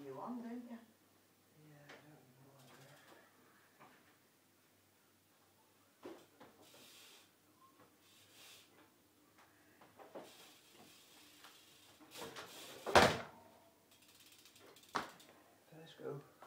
you on, don't you? Yeah, I don't know whether. First go.